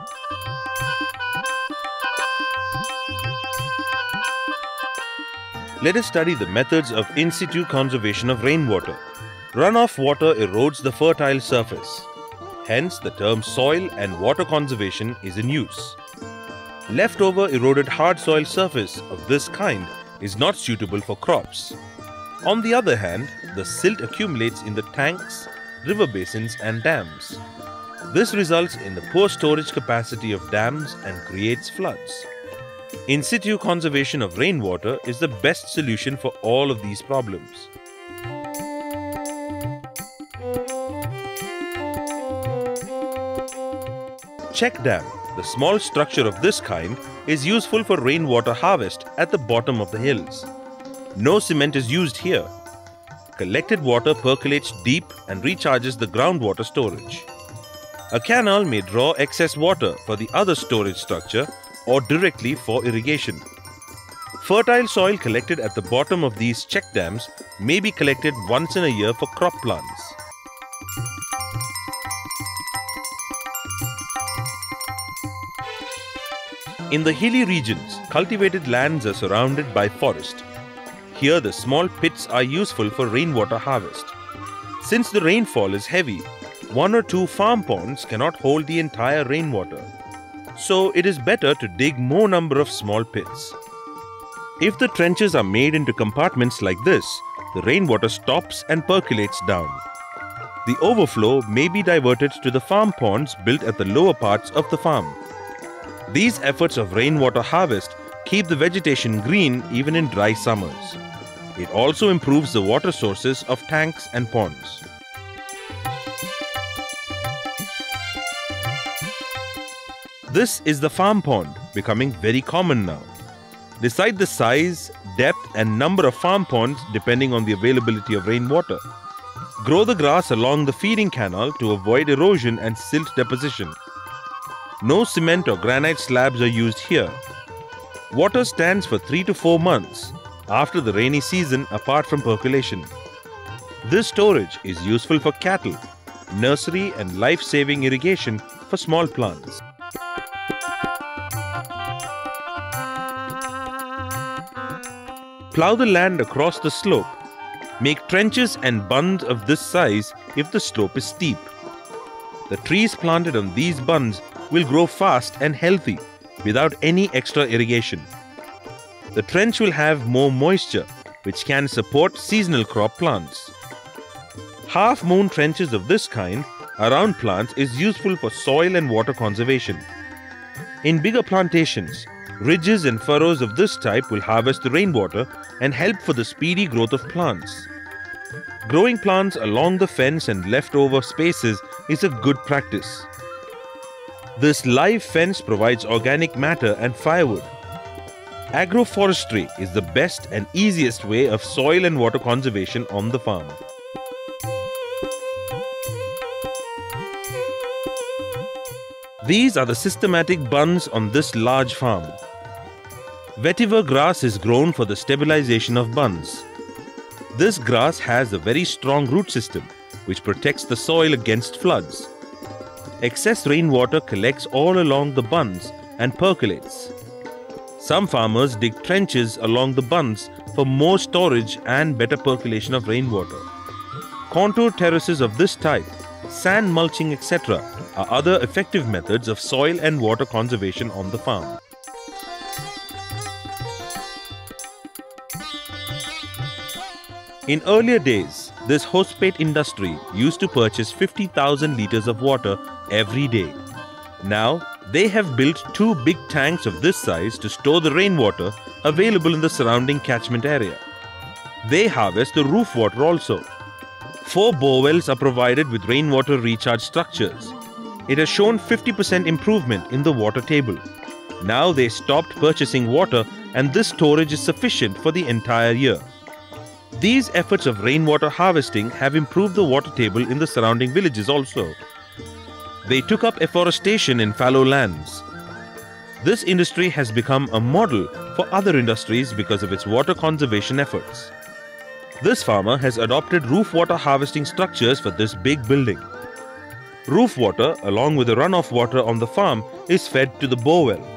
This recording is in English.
Let us study the methods of in situ conservation of rainwater. Runoff water erodes the fertile surface. Hence, the term soil and water conservation is in use. Leftover eroded hard soil surface of this kind is not suitable for crops. On the other hand, the silt accumulates in the tanks, river basins and dams. This results in the poor storage capacity of dams and creates floods. In situ conservation of rainwater is the best solution for all of these problems. Check dam, the small structure of this kind, is useful for rainwater harvest at the bottom of the hills. No cement is used here. Collected water percolates deep and recharges the groundwater storage. A canal may draw excess water for the other storage structure or directly for irrigation. Fertile soil collected at the bottom of these check dams may be collected once in a year for crop plants. In the hilly regions, cultivated lands are surrounded by forest. Here the small pits are useful for rainwater harvest. Since the rainfall is heavy, 1 or 2 farm ponds cannot hold the entire rainwater. So it is better to dig more number of small pits. If the trenches are made into compartments like this, the rainwater stops and percolates down. The overflow may be diverted to the farm ponds built at the lower parts of the farm. These efforts of rainwater harvest keep the vegetation green even in dry summers. It also improves the water sources of tanks and ponds. This is the farm pond, becoming very common now. Decide the size, depth and number of farm ponds depending on the availability of rainwater. Grow the grass along the feeding canal to avoid erosion and silt deposition. No cement or granite slabs are used here. Water stands for 3 to 4 months after the rainy season apart from percolation. This storage is useful for cattle, nursery and life-saving irrigation for small plants. Plough the land across the slope. Make trenches and bunds of this size if the slope is steep. The trees planted on these bunds will grow fast and healthy without any extra irrigation. The trench will have more moisture, which can support seasonal crop plants. Half-moon trenches of this kind around plants is useful for soil and water conservation. In bigger plantations, ridges and furrows of this type will harvest the rainwater and help for the speedy growth of plants. Growing plants along the fence and leftover spaces is a good practice. This live fence provides organic matter and firewood. Agroforestry is the best and easiest way of soil and water conservation on the farm. These are the systematic bunds on this large farm. Vetiver grass is grown for the stabilization of bunds. This grass has a very strong root system which protects the soil against floods. Excess rainwater collects all along the bunds and percolates. Some farmers dig trenches along the bunds for more storage and better percolation of rainwater. Contour terraces of this type, sand mulching, etc. are other effective methods of soil and water conservation on the farm. In earlier days, this hosepipe industry used to purchase 50,000 liters of water every day. Now, they have built 2 big tanks of this size to store the rainwater available in the surrounding catchment area. They harvest the roof water also. 4 borewells are provided with rainwater recharge structures. It has shown 50% improvement in the water table. Now they stopped purchasing water and this storage is sufficient for the entire year. These efforts of rainwater harvesting have improved the water table in the surrounding villages also. They took up afforestation in fallow lands. This industry has become a model for other industries because of its water conservation efforts. This farmer has adopted roof water harvesting structures for this big building. Roof water, along with the runoff water on the farm, is fed to the borewell.